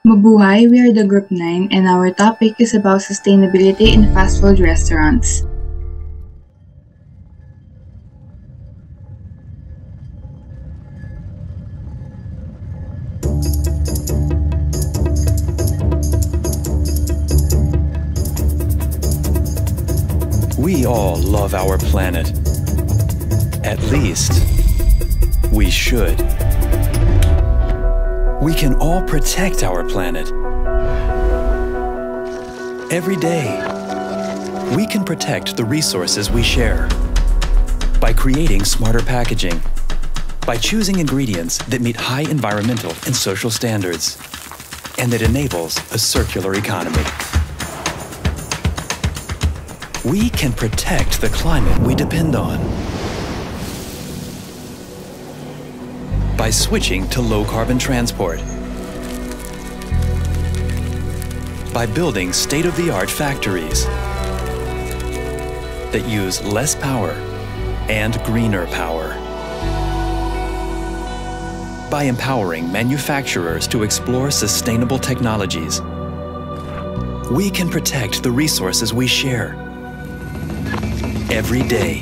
Mabuhay, we are the Group 9 and our topic is about sustainability in fast food restaurants. We all love our planet. At least, we should. We can all protect our planet. Every day, we can protect the resources we share by creating smarter packaging, by choosing ingredients that meet high environmental and social standards, and that enables a circular economy. We can protect the climate we depend on by switching to low-carbon transport, by building state-of-the-art factories that use less power and greener power, by empowering manufacturers to explore sustainable technologies. We can protect the resources we share every day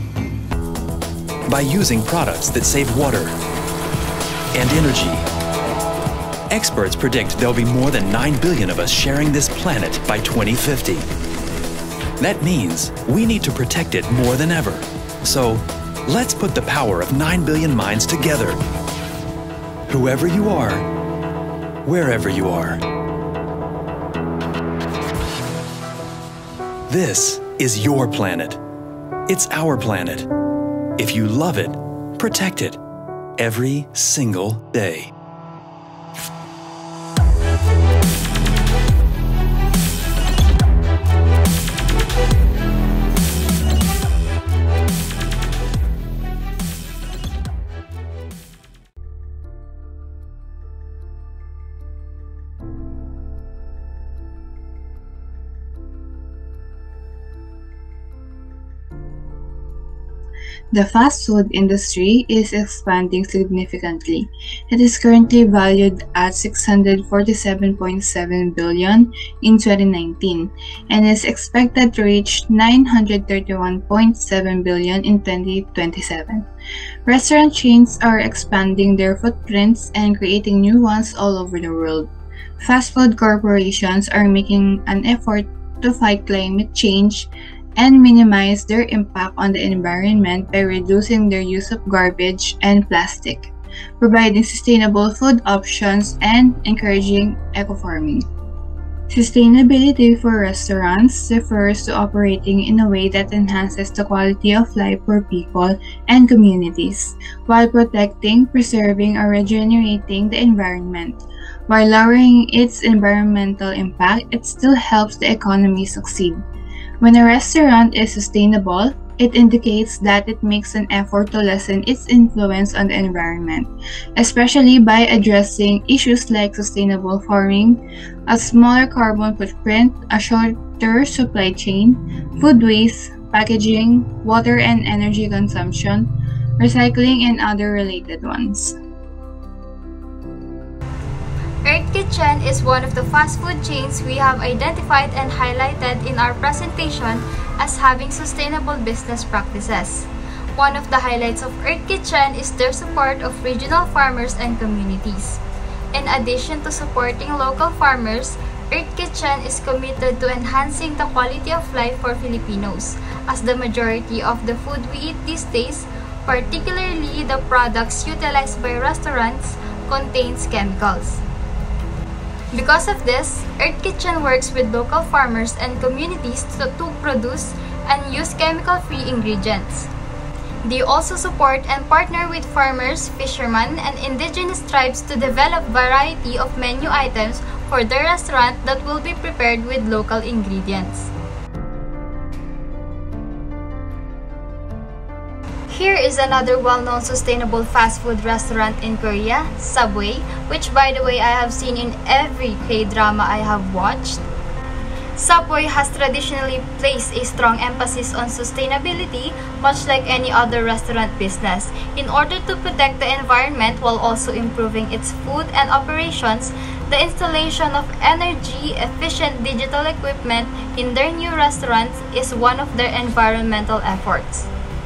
by using products that save water and energy. Experts predict there'll be more than 9 billion of us sharing this planet by 2050. That means we need to protect it more than ever. So let's put the power of 9 billion minds together. Whoever you are, wherever you are. This is your planet. It's our planet. If you love it, protect it every single day. The fast food industry is expanding significantly. It is currently valued at $647.7 billion in 2019 and is expected to reach $931.7 billion in 2027. Restaurant chains are expanding their footprints and creating new ones all over the world. Fast food corporations are making an effort to fight climate change and minimize their impact on the environment by reducing their use of garbage and plastic, providing sustainable food options, and encouraging eco-farming. Sustainability for restaurants refers to operating in a way that enhances the quality of life for people and communities, while protecting, preserving, or regenerating the environment. While lowering its environmental impact, it still helps the economy succeed. When a restaurant is sustainable, it indicates that it makes an effort to lessen its influence on the environment, especially by addressing issues like sustainable farming, a smaller carbon footprint, a shorter supply chain, food waste, packaging, water and energy consumption, recycling, and other related ones. Earth Kitchen is one of the fast food chains we have identified and highlighted in our presentation as having sustainable business practices. One of the highlights of Earth Kitchen is their support of regional farmers and communities. In addition to supporting local farmers, Earth Kitchen is committed to enhancing the quality of life for Filipinos, as the majority of the food we eat these days, particularly the products utilized by restaurants, contains chemicals. Because of this, Earth Kitchen works with local farmers and communities to produce and use chemical-free ingredients. They also support and partner with farmers, fishermen, and indigenous tribes to develop variety of menu items for their restaurant that will be prepared with local ingredients. Here is another well-known sustainable fast food restaurant in Korea, Subway, which by the way I have seen in every K-drama I have watched. Subway has traditionally placed a strong emphasis on sustainability, much like any other restaurant business. In order to protect the environment while also improving its food and operations, the installation of energy-efficient digital equipment in their new restaurants is one of their environmental efforts.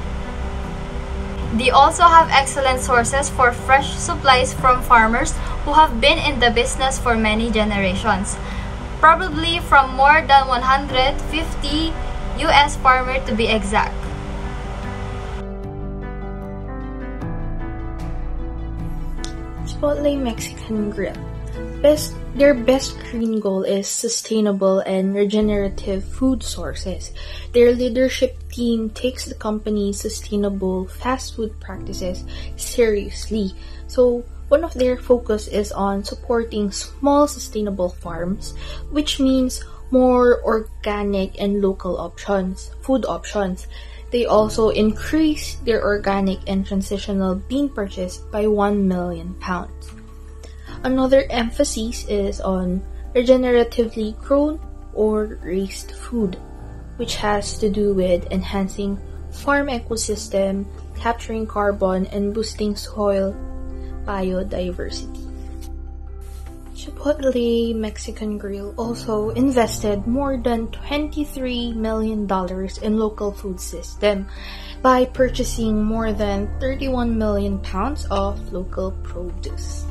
They also have excellent sources for fresh supplies from farmers who have been in the business for many generations. Probably from more than 150 US farmers to be exact. Chipotle Mexican Grill. Their best green goal is sustainable and regenerative food sources. Their leadership team takes the company's sustainable fast food practices seriously. So one of their focus is on supporting small sustainable farms, which means more organic and local food options. They also increase their organic and transitional bean purchase by 1 million pounds. Another emphasis is on regeneratively grown or raised food, which has to do with enhancing farm ecosystem, capturing carbon, and boosting soil biodiversity. Chipotle Mexican Grill also invested more than $23 million in local food system by purchasing more than 31 million pounds of local produce.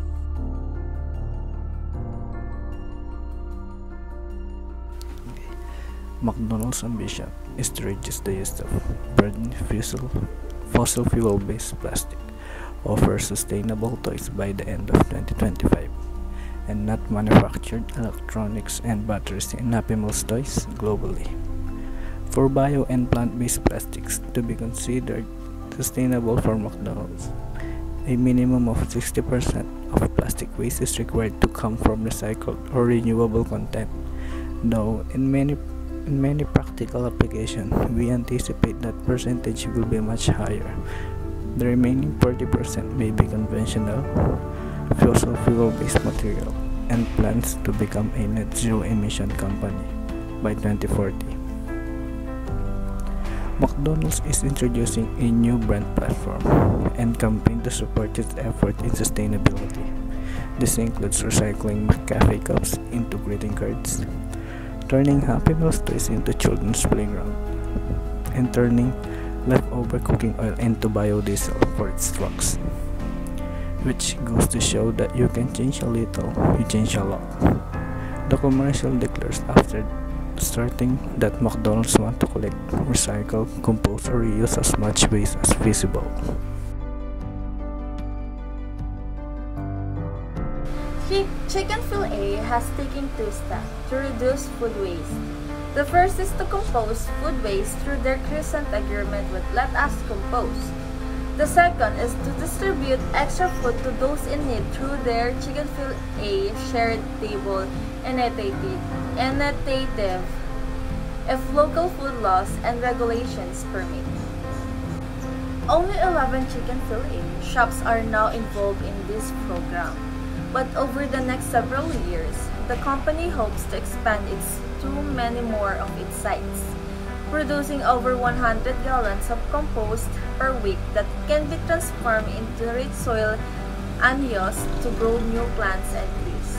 McDonald's ambition is to reduce the use of burning fossil fuel-based plastic, offer sustainable toys by the end of 2025, and not manufactured electronics and batteries in Happy Meals toys globally. For bio and plant-based plastics to be considered sustainable for McDonald's, a minimum of 60% of plastic waste is required to come from recycled or renewable content, though in many practical applications, we anticipate that percentage will be much higher. The remaining 40% may be conventional, fossil fuel-based material, and plans to become a net zero emission company by 2040. McDonald's is introducing a new brand platform and campaign to support its effort in sustainability. This includes recycling McCafe cups into greeting cards, turning Happy Meals toys into children's playground, and turning leftover cooking oil into biodiesel for its trucks. Which goes to show that you can change a little, you change a lot. The commercial declares after starting that McDonald's want to collect, recycle, compose, or reuse as much waste as feasible. Chicken Filet has taken 2 steps to reduce food waste. The first is to compose food waste through their recent agreement with Let Us Compose. The second is to distribute extra food to those in need through their Chicken Filet shared table initiative if local food laws and regulations permit. Only 11 Chicken Filet shops are now involved in this program. But over the next several years, the company hopes to expand to many more of its sites, producing over 100 gallons of compost per week that can be transformed into rich soil and used to grow new plants and trees.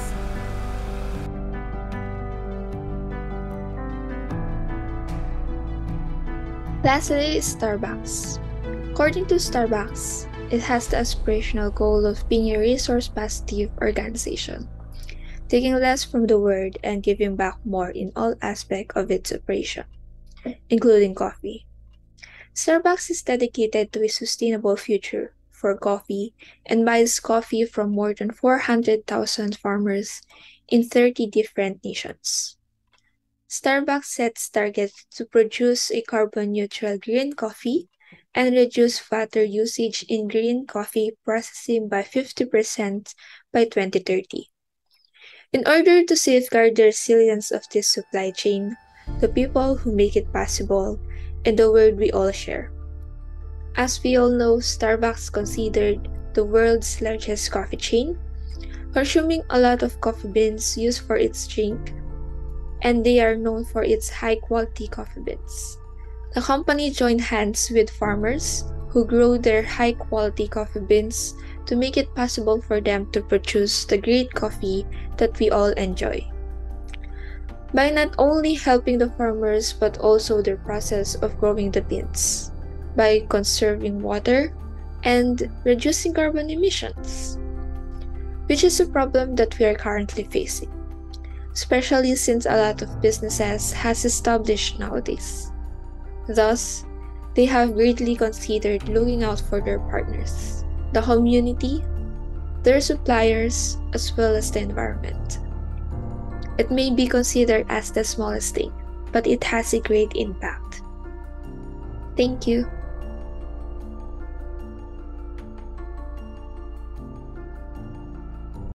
Lastly, Starbucks. According to Starbucks, it has the aspirational goal of being a resource-positive organization, taking less from the world and giving back more in all aspects of its operation, including coffee. Starbucks is dedicated to a sustainable future for coffee and buys coffee from more than 400,000 farmers in 30 different nations. Starbucks sets targets to produce a carbon-neutral green coffee and reduce water usage in green coffee processing by 50% by 2030. In order to safeguard the resilience of this supply chain, the people who make it possible, and the world we all share. As we all know, Starbucks considered the world's largest coffee chain, consuming a lot of coffee beans used for its drink. and they are known for its high-quality coffee beans. The company joined hands with farmers who grow their high-quality coffee beans to make it possible for them to produce the great coffee that we all enjoy. By not only helping the farmers but also their process of growing the beans, by conserving water and reducing carbon emissions, which is a problem that we are currently facing, especially since a lot of businesses has established nowadays. Thus, they have greatly considered looking out for their partners, the community, their suppliers, as well as the environment. It may be considered as the smallest thing, but it has a great impact. Thank you.